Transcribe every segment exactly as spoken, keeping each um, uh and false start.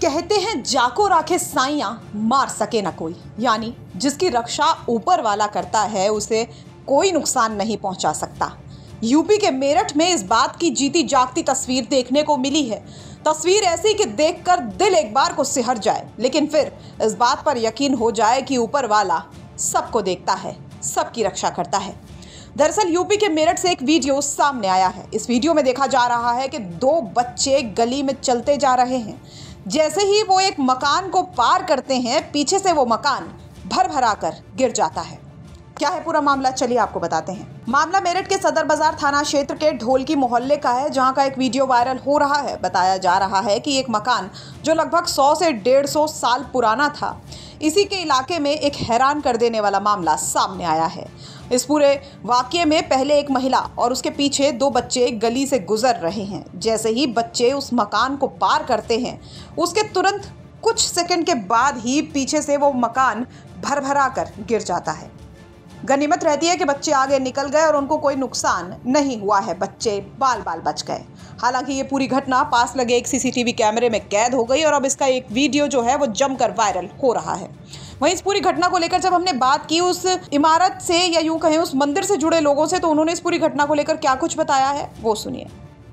कहते हैं जाको राखे साइयां मार सके ना कोई, यानी जिसकी रक्षा ऊपर वाला करता है उसे कोई नुकसान नहीं पहुंचा सकता। यूपी के मेरठ में इस बात की जीती जागती तस्वीर देखने को मिली है। तस्वीर ऐसी कि देखकर दिल एक बार को सिहर जाए, लेकिन फिर इस बात पर यकीन हो जाए कि ऊपर वाला सबको देखता है, सबकी रक्षा करता है। दरअसल यूपी के मेरठ से एक वीडियो सामने आया है। इस वीडियो में देखा जा रहा है कि दो बच्चे गली में चलते जा रहे हैं। जैसे ही वो एक मकान को पार करते हैं, पीछे से वो मकान भर भरा कर गिर जाता है। क्या है पूरा मामला, चलिए आपको बताते हैं। मामला मेरठ के सदर बाजार थाना क्षेत्र के ढोलकी मोहल्ले का है, जहां का एक वीडियो वायरल हो रहा है। बताया जा रहा है कि एक मकान जो लगभग सौ से डेढ़ सौ साल पुराना था, इसी के इलाके में एक हैरान कर देने वाला मामला सामने आया है। इस पूरे वाकये में पहले एक महिला और उसके पीछे दो बच्चे गली से गुजर रहे हैं। जैसे ही बच्चे उस मकान को पार करते हैं, उसके तुरंत कुछ सेकंड के बाद ही पीछे से वो मकान भर भरा कर गिर जाता है। गनीमत रहती है कि बच्चे आगे निकल गए और उनको कोई नुकसान नहीं हुआ है, बच्चे बाल बाल बच गए। हालांकि ये पूरी घटना पास लगे एक सीसीटीवी कैमरे में कैद हो गई और अब इसका एक वीडियो जो है वो जमकर वायरल हो रहा है। वहीं इस पूरी घटना को लेकर जब हमने बात की उस इमारत से या यूं कहें उस मंदिर से जुड़े लोगों से, तो उन्होंने इस पूरी घटना को लेकर क्या कुछ बताया है वो सुनिए।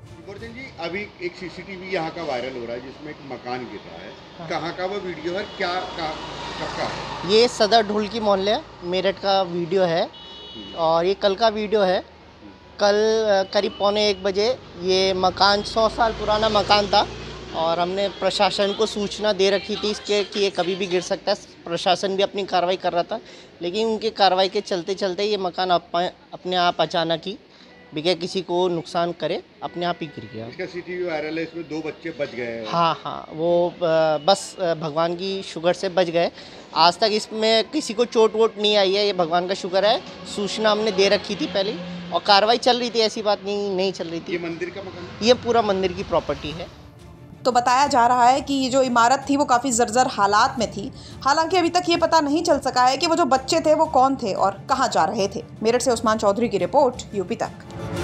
जी, अभी एक सीसीटीवी यहाँ का वायरल हो रहा है जिसमें एक मकान गिर रहा है। हाँ। कहाँ का वो वीडियो है, क्या कब का है? ये सदर ढोलकी मोहल्ले मेरठ का वीडियो है और ये कल का वीडियो है। कल करीब पौने एक बजे ये मकान सौ साल पुराना मकान था और हमने प्रशासन को सूचना दे रखी थी इसके कि ये कभी भी गिर सकता है। प्रशासन भी अपनी कार्रवाई कर रहा था, लेकिन उनके कार्रवाई के चलते चलते ये मकान अपने आप अचानक ही बिगैर किसी को नुकसान करे अपने आप ही गिर गया। इसका सीसीटीवी वायरल है, इसमें दो बच्चे बच गए। हाँ हाँ वो बस भगवान की शुक्र से बच गए। आज तक इसमें किसी को चोट वोट नहीं आई है, ये भगवान का शुक्र है। सूचना हमने दे रखी थी पहले और कार्रवाई चल रही थी, ऐसी बात नहीं नहीं चल रही थी। ये मंदिर का मकान, ये पूरा मंदिर की प्रॉपर्टी है। तो बताया जा रहा है कि ये जो इमारत थी वो काफ़ी जर्जर हालात में थी। हालांकि अभी तक ये पता नहीं चल सका है कि वो जो बच्चे थे वो कौन थे और कहाँ जा रहे थे। मेरठ से उस्मान चौधरी की रिपोर्ट, यूपी तक।